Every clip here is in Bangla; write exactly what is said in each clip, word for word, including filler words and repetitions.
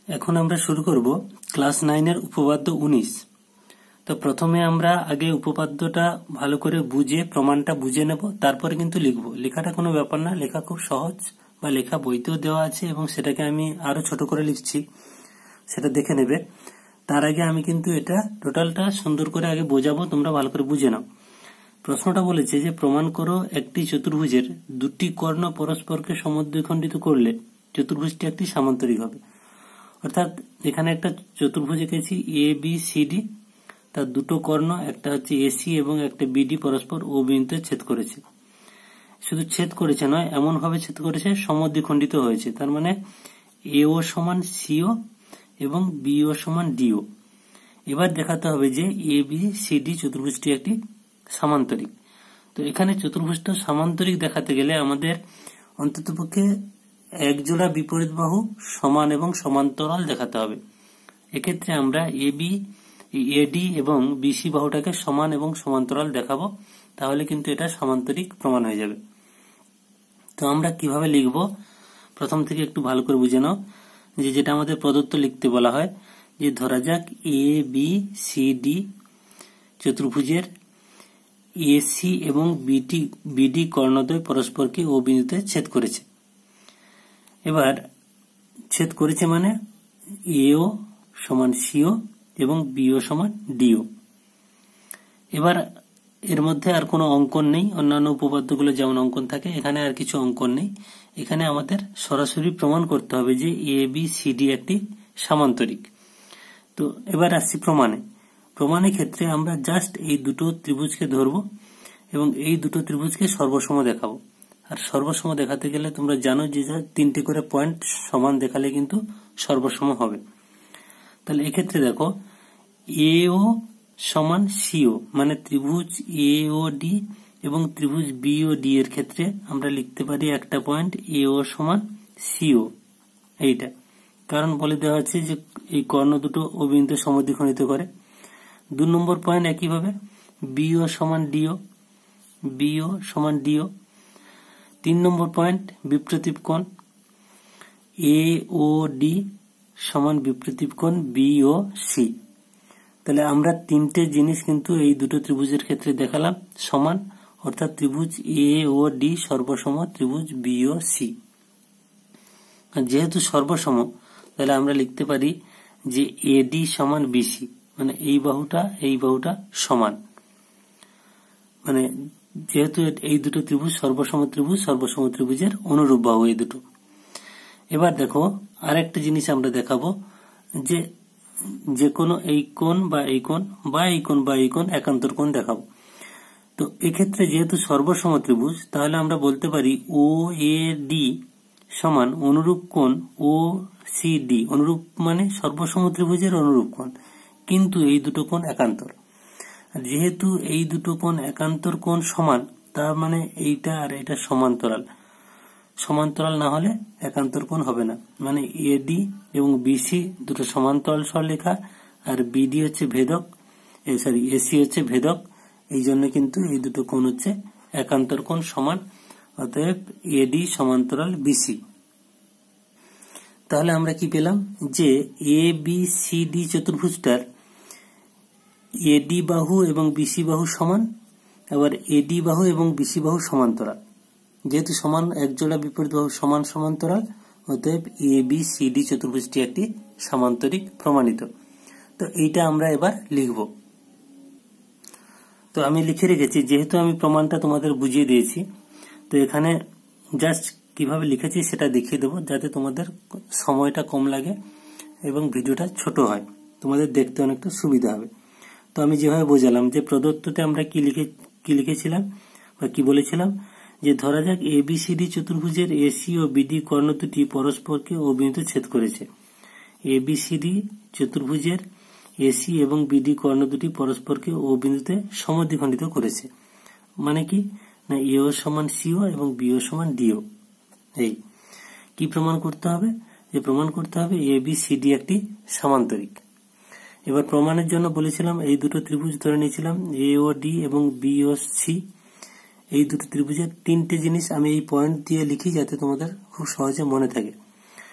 এখন আমরা শুরু করব ক্লাস নাইন এর উপপাদ্য উনিশ। তো প্রথমে আমরা আগে উপপাদ্যটা ভালো করে বুঝে প্রমাণটা বুঝে নেব, তারপরে কিন্তু লিখব। লেখাটা কোনো ব্যাপার না, লেখা খুব সহজ, বা লেখা বইতেও দেওয়া আছে এবং সেটাকে আমি আরো ছোট করে লিখছি, সেটা দেখে নেবে। তার আগে আমি কিন্তু এটা টোটালটা সুন্দর করে আগে বোঝাবো, তোমরা ভালো করে বুঝে নাও। প্রশ্নটা বলেছে যে প্রমাণ করো একটি চতুর্ভুজের দুটি কর্ণ পরস্পরকে সমদ্বিখণ্ডিত করলে চতুর্ভুজটি একটি সামান্তরিক হবে। অর্থাৎ এখানে একটা চতুর্ভুজ এঁকেছি এ বি সি ডি, তার দুটো কর্ণ, একটা হচ্ছে এসি এবং একটা বিডি পরস্পর ও বিন্দুতে ছেদ করেছে। শুধু ছেদ করেছে নয়, এমন ভাবে ছেদ করেছে সমদ্বিখণ্ডিত হয়েছে। তার মানে এও সমান সিও এবং বিও সমান ডিও। এবার দেখাতে হবে যে এ বি সি ডি চতুর্ভুজটি একটি সামান্তরিক। তো এখানে চতুর্ভুজটা সামান্তরিক দেখাতে গেলে আমাদের অন্ততপক্ষে এক জোড়া বিপরীত বাহু সমান এবং সমান্তরাল দেখাতে হবে। এক্ষেত্রে আমরা এবি এডি এবং বিসি বাহুটাকে সমান এবং সমান্তরাল দেখাবো, তাহলে কিন্তু এটা সামান্তরিক প্রমাণ হয়ে যাবে। তো আমরা কিভাবে লিখব প্রথম থেকে একটু ভালো করে বুঝে নাও। যে যেটা আমাদের প্রদত্ত লিখতে বলা হয়, যে ধরা যাক এ বি সি ডি চতুর্ভুজের এসি এবং বিডি বিডি কর্ণদ্বয় পরস্পরকে ও বিন্দুতে ছেদ করেছে। এবার ছেদ করেছে মানে এও সমান সিও এবং বিও সমান ডিও। এবার এর মধ্যে আর কোনো অঙ্কন নেই, অন্যান্য উপপাদ্যগুলো যেমন অঙ্কন থাকে, এখানে আর কিছু অঙ্কন নেই। এখানে আমাদের সরাসরি প্রমাণ করতে হবে যে এ বি সি ডি একটি সামান্তরিক। তো এবার আসছি প্রমাণে। প্রমাণের ক্ষেত্রে আমরা জাস্ট এই দুটো ত্রিভুজকে ধরবো এবং এই দুটো ত্রিভুজকে সর্বসম দেখাবো। আর সর্বসম দেখাতে গেলে তোমরা জানো যে তিনটে করে পয়েন্ট সমান দেখালে কিন্তু সর্বসম হবে। তাহলে এক্ষেত্রে দেখো এও সমান সিও, মানে ত্রিভুজ এ ও ডি এবং ত্রিভুজ বি ও ডি এর ক্ষেত্রে আমরা লিখতে পারি একটা পয়েন্ট এও সমান সিও, এইটা। কারণ বলে দেওয়া হচ্ছে যে এই কর্ণ দুটো ও বিন্দু সমদ্বিখণ্ডিত করে। দু নম্বর পয়েন্ট একইভাবে বিও সমান ডিও, বিও সমান ডিও। তিন নম্বর পয়েন্ট বিপ্রতীপ কোণ এ ও ডি সমান বিপ্রতীপ কোণ বি ও সি। তাহলে আমরা তিনটে জিনিস কিন্তু এই দুটো ত্রিভুজের ক্ষেত্রে দেখালাম সমান, অর্থাৎ ত্রিভুজ এ ও ডি সর্বসম ত্রিভুজ বি ও সি। যেহেতু সর্বসম, তাহলে আমরা লিখতে পারি যে এডি সমান বিসি, মানে এই বাহুটা এই বাহুটা সমান। মানে যেহেতু এই দুটো ত্রিভুজ সর্বসম ত্রিভুজ, সর্বসম ত্রিভুজের অনুরূপ বাহু এই দুটো। এবার দেখো আরেকটা জিনিস আমরা দেখাবো, যে যে কোনো এই কোণ বা এই কোণ বা এই কোণ বা এই কোণ একান্তর কোণ দেখাবো। তো এক্ষেত্রে যেহেতু সর্বসম ত্রিভুজ, তাহলে আমরা বলতে পারি ও এ ডি সমান অনুরূপ কোণ ও সি ডি। অনুরূপ মানে সর্বসম ত্রিভুজের অনুরূপ কোণ, কিন্তু এই দুটো কোণ একান্তর। যেহেতু এই দুটো কোণ একান্তর কোণ সমান, তার মানে এইটা আর এটা সমান্তরাল। সমান্তরাল না হলে একান্তর কোণ হবে না। মানে এডি এবং বিসি দুটো সমান্তরাল সরলরেখা, আর বিডি হচ্ছে ভেদক, সরি এসি হচ্ছে ভেদক। এই জন্য কিন্তু এই দুটো কোণ হচ্ছে একান্তর কোণ সমান, অতএব এডি সমান্তরাল বিসি। তাহলে আমরা কি পেলাম, যে এ বি সি ডি চতুর্ভুজটার এডি বাহু এবং বিসি বাহু সমান, আবার এডি বাহু এবং বিসি বাহু সমান্তরাল। যেহেতু সমান একজোড়া বিপরীত বাহু সমান সমান্তরাল, অতএব এ বি সি ডি চতুর্ভুজটি একটি সামান্তরিক প্রমাণিত। তো এইটা আমরা এবার লিখব। তো আমি লিখে রেখেছি, যেহেতু আমি প্রমাণটা তোমাদের বুঝিয়ে দিয়েছি, তো এখানে জাস্ট কিভাবে লিখেছি সেটা দেখিয়ে দেবো, যাতে তোমাদের সময়টা কম লাগে এবং ভিডিওটা ছোট হয়, তোমাদের দেখতে অনেকটা সুবিধা হবে। তো আমি যেভাবে বোঝালাম, যে প্রদত্ততে আমরা কি লিখে কি লিখেছিলাম বা কি বলেছিলাম, যে ধরা যাক এ বি সি ডি চতুর্ভুজের এসি ও বিডি কর্ণ দুটি পরস্পরকে ও বিন্দুতে ছেদ করেছে। এ বি সি ডি চতুর্ভুজের এসি এবং বিডি কর্ণ দুটি পরস্পরকে ও বিন্দুতে সমদ্বিখণ্ডিত করেছে। মানে কি না, এও সমান সিও এবং বিও সমান ডিও। এই কি প্রমাণ করতে হবে, যে প্রমাণ করতে হবে এ বি সি ডি একটি সামান্তরিক। এবার প্রমাণের জন্য বলেছিলাম এই দুটো ত্রিভুজ ধরে নিয়েছিলাম এ ও ডি এবং বি ও সি। এই দুটো ত্রিভুজের তিনটে জিনিস আমি এই পয়েন্ট দিয়ে লিখি, যাতে তোমাদের খুব সহজে মনে থাকে।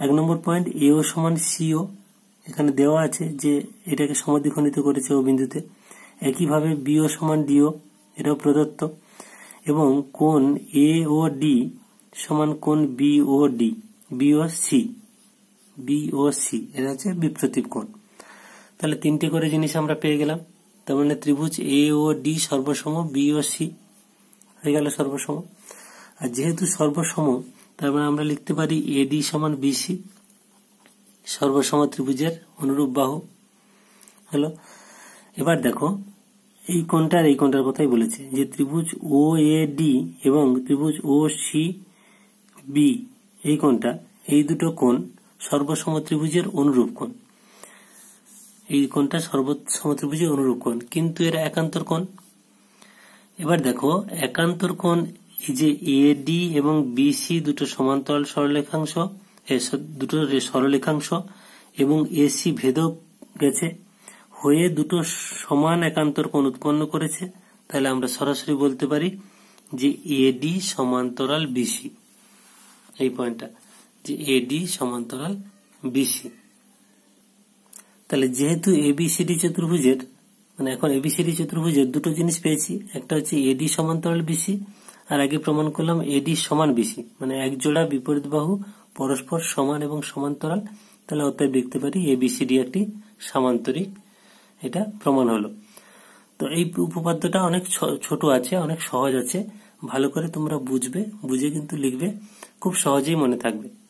এক নম্বর পয়েন্ট এও সমান সিও, এখানে দেওয়া আছে যে এটাকে সমদ্বিখণ্ডিত করেছে ও বিন্দুতে। একইভাবে বিও সমান ডিও, এটাও প্রদত্ত। এবং কোণ এ ও ডি সমান কোণ B O D, B O C, B O C এটা হচ্ছে বিপ্রতীপ কোণ। তাহলে তিনটে করে জিনিস আমরা পেয়ে গেলাম। তার মানে ত্রিভুজ এ ও ডি সর্বসম, বি ও সি হয়ে গেল সর্বসম। আর যেহেতু সর্বসম, তার মানে আমরা লিখতে পারি এডি সমান বিসি, সর্বসম ত্রিভুজের অনুরূপ বাহু হলো। এবার দেখো এই কোণটার এই কোণটার কথাই বলেছে যে ত্রিভুজ ও এ ডি এবং ত্রিভুজ ও সি বি, এই কোণটা, এই দুটো কোণ সর্বসম ত্রিভুজের অনুরূপ কোণ। এই কোণটা সর্বসম ত্রিভুজের অনুরূপ কোণ, কিন্তু এরা একান্তর কোণ। এবার দেখো একান্তর কোণ, এই যে এডি এবং বিসি দুটো সমান্তরাল সরলরেখাংশ, দুটো সরলরেখাংশ এবং এসি ভেদক গেছে হয়ে দুটো সমান একান্তর কোণ উৎপন্ন করেছে। তাহলে আমরা সরাসরি বলতে পারি যে এডি সমান্তরাল বিসি, এই পয়েন্টটা যে এডি সমান্তরাল বিসি। তাহলে যেহেতু এবিসিডি চতুর্ভুজের, মানে এখন এবিসিডি চতুর্ভুজের দুটো জিনিস পেয়েছি, একটা হচ্ছে এডি সমান্তরাল বিসি, আর আগে প্রমাণ করলাম এডি সমান বিসি, মানে এক জোড়া বিপরীত বাহু পরস্পর সমান এবং সমান্তরাল। তাহলে অতএব দেখতে পারি এবিসিডি একটি সামান্তরিক, এটা প্রমাণ হলো। তো এই উপপাদ্যটা অনেক ছোট আছে, অনেক সহজ আছে, ভালো করে তোমরা বুঝবে, বুঝে কিন্তু লিখবে, খুব সহজেই মনে থাকবে।